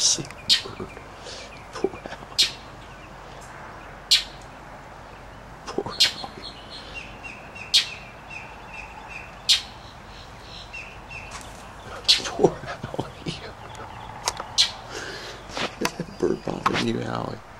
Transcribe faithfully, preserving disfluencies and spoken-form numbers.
sick bird. Poor Howie. Poor Howie. Poor Howie. Is that bird bothering you, Howie?